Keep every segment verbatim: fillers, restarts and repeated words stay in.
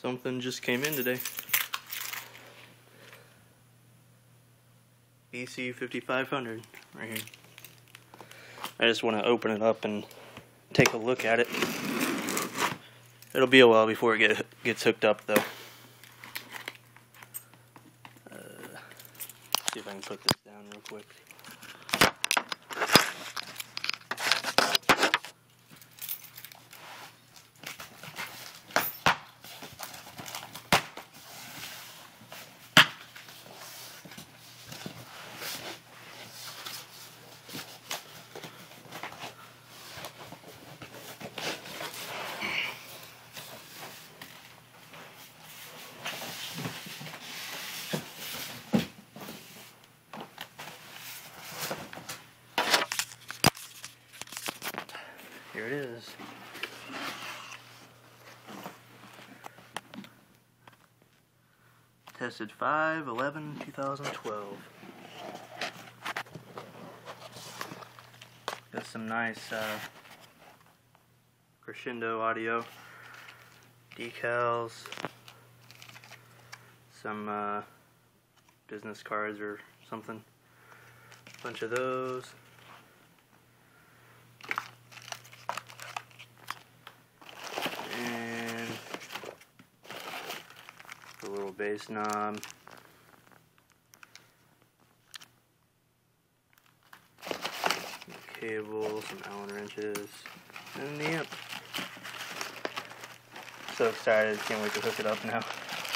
Something just came in today. B C fifty-five hundred right here. I just want to open it up and take a look at it. It'll be a while before it get, gets hooked up though. Uh, see if I can put this down real quick. Here it is. Tested five eleven two thousand twelve. Got some nice uh, Crescendo Audio decals, some uh, business cards or something. Bunch of those. A little bass knob, some cable, some Allen wrenches, and the amp. So excited, can't wait to hook it up now.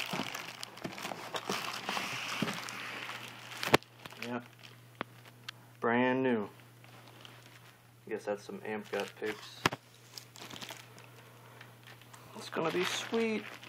Yep, brand new. I guess that's some amp gut picks. It's gonna be sweet.